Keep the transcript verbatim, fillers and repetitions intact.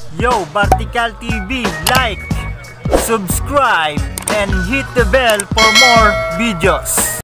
Yo, Vertical T V, like, subscribe, and hit the bell for more videos.